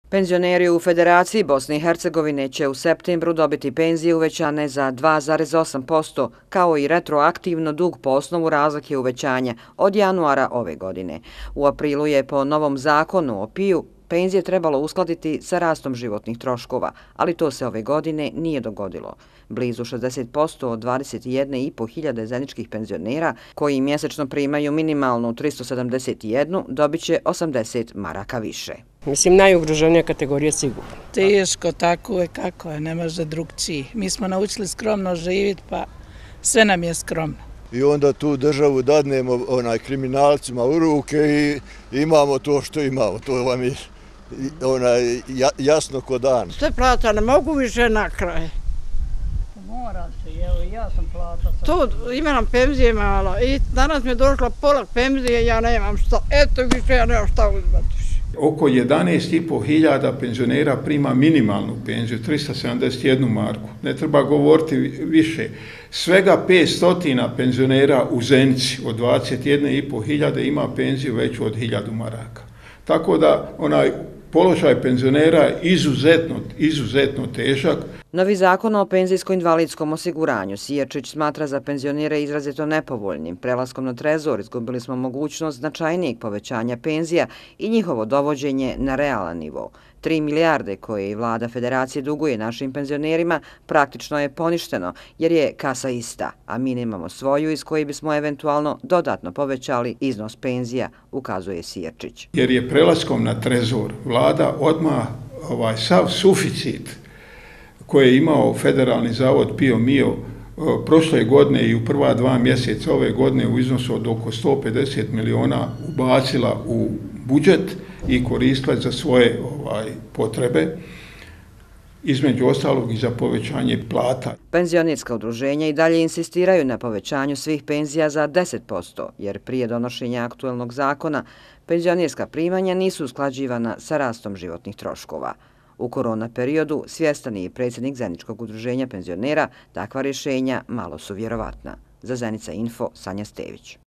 Penzioneri u Federaciji Bosne i Hercegovine će u septembru dobiti penzije uvećane za 2,8%, kao i retroaktivno dug po osnovu razlike uvećanja od januara ove godine. U aprilu je po novom zakonu o PIO penzije trebalo uskladiti sa rastom životnih troškova, ali to se ove godine nije dogodilo. Blizu 60% od 21.500 zeničkih penzionera koji mjesečno primaju minimalnu 371 dobit će 80 maraka više. Mislim, najugroženija kategorija sigurno. Teško, tako je kako je, ne može drugčiji. Mi smo naučili skromno živjeti, pa sve nam je skromno. I onda tu državu dadnemo kriminalcima u ruke i imamo to što imamo. To vam je jasno ko dan. Sve plata, ne mogu više na kraj. Mora se, evo i ja sam plata. To ima nam penzije malo i danas mi je došla pola penzije, ja nemam šta, eto više ja nemam šta uzmati. Oko 11.500 penzionera prima minimalnu penziju, 371 marku. Ne treba govoriti više. Svega 500 penzionera u Zenici od 21.500 ima penziju veću od 1000 maraka. Tako da onaj položaj penzionera je izuzetno težak. Novi zakon o penzijsko-invalidskom osiguranju Sierčić smatra za penzionere izrazito nepovoljnim. Prelaskom na trezor izgubili smo mogućnost značajnijeg povećanja penzija i njihovo dovođenje na realan nivo. 3 milijarde koje i vlada Federacije duguje našim penzionerima praktično je poništeno jer je kasa ista, a mi nemamo svoju iz koje bismo eventualno dodatno povećali iznos penzija, ukazuje Sierčić. Jer je prelaskom na trezor vlada odmah sav suficit koje je imao Federalni zavod PIO MIO prošle godine i u prva 2 mjeseca ove godine u iznosu od oko 150 miliona ubacila u budžet i koristila za svoje potrebe, između ostalog i za povećanje plata. Penzionerska udruženja i dalje insistiraju na povećanju svih penzija za 10%, jer prije donošenja aktuelnog zakona penzionerska primanja nisu usklađivana sa rastom životnih troškova. U korona periodu svjestan je i predsjednik Zeničkog udruženja penzionera, takva rješenja malo su vjerovatna. Za Zenica Info, Sanja Stević.